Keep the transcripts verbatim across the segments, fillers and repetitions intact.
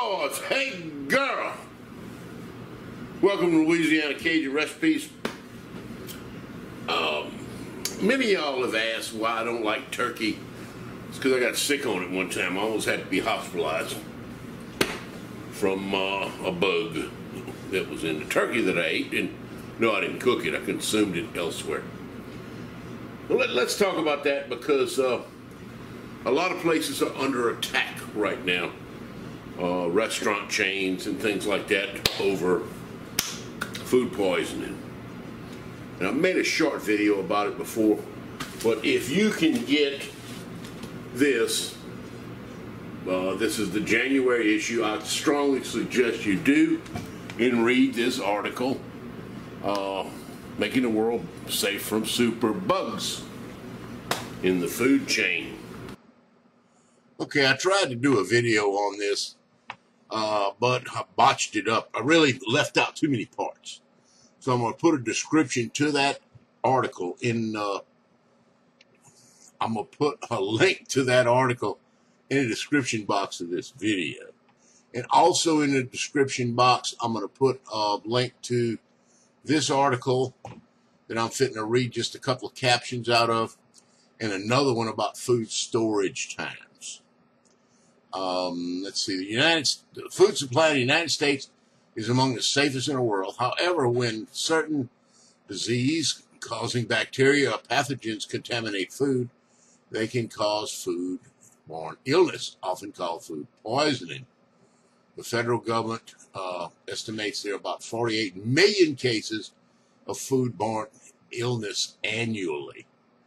boys, hey girl. Welcome to Louisiana Cajun Recipes. Um, many of y'all have asked why I don't like turkey. It's because I got sick on it one time. I almost had to be hospitalized from uh, a bug that was in the turkey that I ate. And no, I didn't cook it. I consumed it elsewhere. Well, let, let's talk about that because uh, a lot of places are under attack right now. Uh, restaurant chains and things like that over food poisoning. And I've made a short video about it before, but if you can get this, uh, this is the January issue, I strongly suggest you do and read this article, uh, Making the World Safe from Super Bugs in the Food Chain. Okay, I tried to do a video on this, uh, but I botched it up. I really left out too many parts. So I'm going to put a description to that article in, uh, I'm going to put a link to that article in the description box of this video. And also in the description box, I'm going to put a link to this article that I'm fitting to read just a couple of captions out of, and another one about food storage times. Um, let's see, the United the food supply in the United States is among the safest in the world. However, when certain disease-causing bacteria or pathogens contaminate food, they can cause food-borne illness, often called food poisoning. The federal government uh, estimates there are about forty-eight million cases of food-borne illness annually.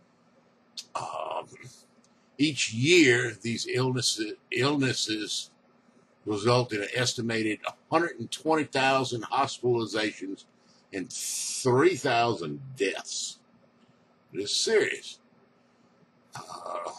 Um, each year, these illnesses, illnesses result in an estimated one hundred twenty thousand hospitalizations and three thousand deaths. It is serious. Uh,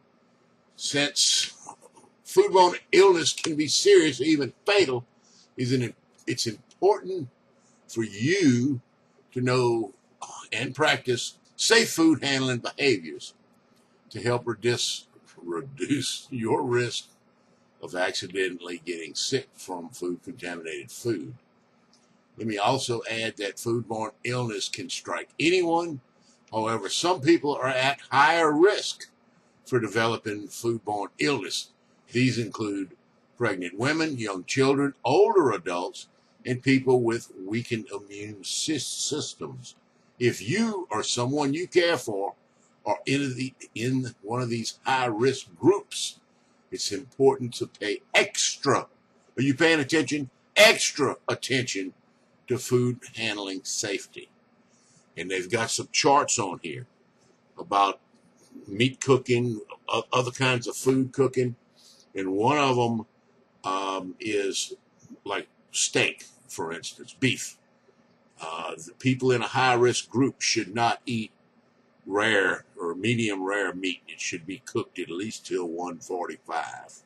since foodborne illness can be serious or even fatal, it's important for you to know and practice safe food handling behaviors to help reduce, reduce your risk of accidentally getting sick from food-contaminated food. Let me also add that foodborne illness can strike anyone. However, some people are at higher risk for developing foodborne illness. These include pregnant women, young children, older adults, and people with weakened immune systems. If you or someone you care for are in, the, in one of these high-risk groups, it's important to pay extra, are you paying attention? Extra attention to food handling safety. And they've got some charts on here about meat cooking, other kinds of food cooking. And one of them um, is like steak, for instance, beef. Uh, the people in a high-risk group should not eat rare or medium rare meat. It should be cooked at least till one forty-five.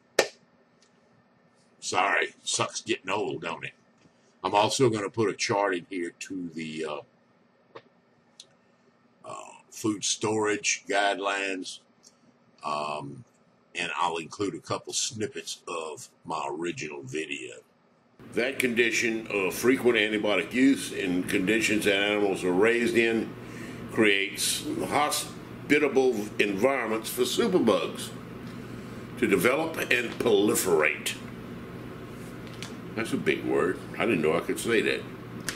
Sorry, sucks getting old, don't it? I'm also going to put a chart in here to the uh, uh, food storage guidelines, um, and I'll include a couple snippets of my original video. That condition of frequent antibiotic use in conditions that animals are raised in creates hospitable environments for superbugs to develop and proliferate. That's a big word. I didn't know I could say that.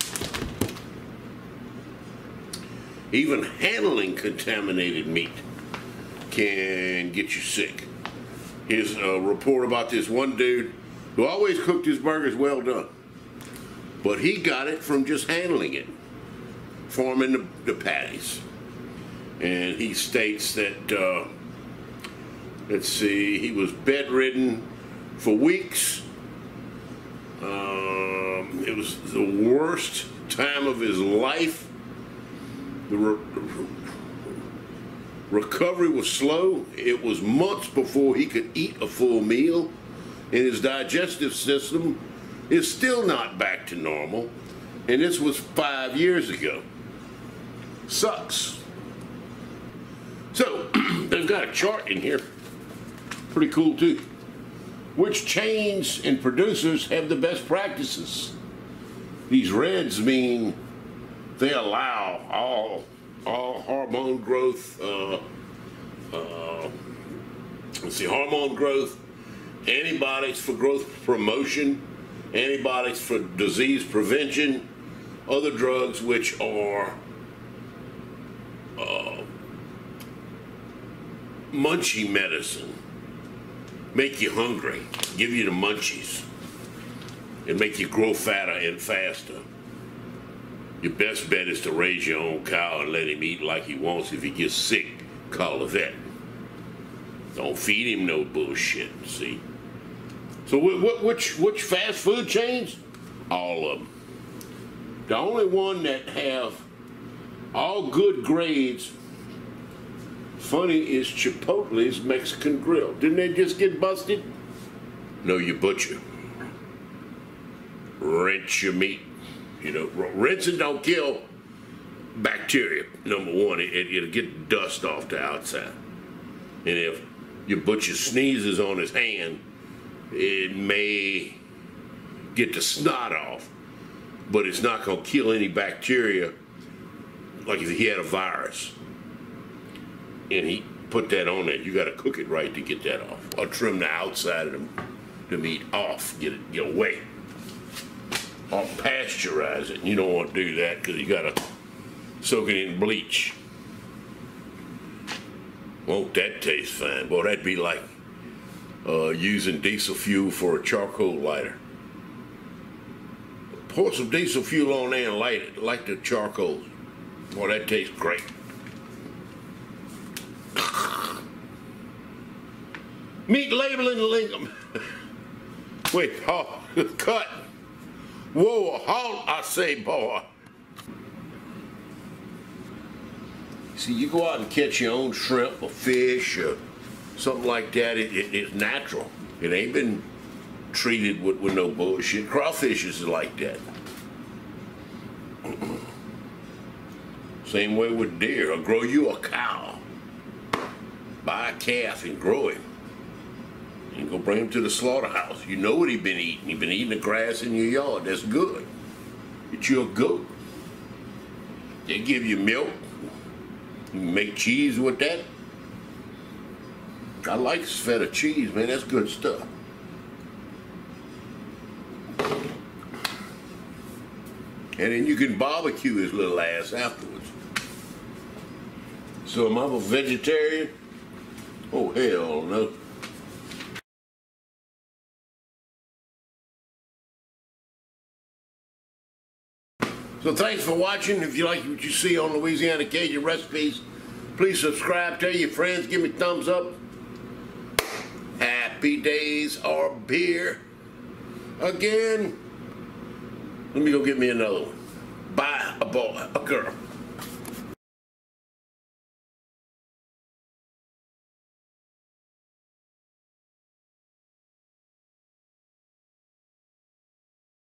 Even handling contaminated meat can get you sick. Here's a report about this one dude who always cooked his burgers well done, but he got it from just handling it, forming the, the patties. And he states that, uh, let's see, he was bedridden for weeks. Um, it was the worst time of his life. The re recovery was slow. It was months before he could eat a full meal, and his digestive system is still not back to normal. And this was five years ago. Sucks. So, they've got a chart in here. Pretty cool, too. Which chains and producers have the best practices? These reds mean they allow all all hormone growth, uh, uh, let's see, hormone growth, antibiotics for growth promotion, antibiotics for disease prevention, other drugs which are uh, munchie medicine, make you hungry, give you the munchies, and make you grow fatter and faster. Your best bet is to raise your own cow and let him eat like he wants. If he gets sick, call a vet. Don't feed him no bullshit, see? So which, which fast food chains? All of them. The only one that have all good grades, funny, is Chipotle's Mexican Grill. Didn't they just get busted? No, you butcher. Rinse your meat. You know, rinsing don't kill bacteria, number one. It, it, it'll get dust off the outside. And if your butcher sneezes on his hand, it may get the snot off, but it's not going to kill any bacteria like if he had a virus. And he put that on there. You got to cook it right to get that off. Or trim the outside of the, the meat off, get it get away. Or pasteurize it. You don't want to do that because you got to soak it in bleach. Won't that taste fine? Boy, that'd be like uh, using diesel fuel for a charcoal lighter. Pour some diesel fuel on there and light it, like the charcoal. Boy, that tastes great. Meat labeling linkum. Wait, oh, cut. Whoa, halt, I say, boy. See, you go out and catch your own shrimp or fish or something like that. It, it, it's natural. It ain't been treated with, with no bullshit. Crawfish is like that. Same way with deer. Or grow you a cow. Buy a calf and grow him. And go bring him to the slaughterhouse. You know what he been eating. He been eating the grass in your yard. That's good. It's your goat. They give you milk. You can make cheese with that. I like feta cheese, man. That's good stuff. And then you can barbecue his little ass afterwards. So am I a vegetarian? Oh, hell no. So thanks for watching. If you like what you see on Louisiana Cajun Recipes, please subscribe, tell your friends, give me a thumbs up. Happy days are beer again. Let me go get me another one. Bye, a boy, a girl.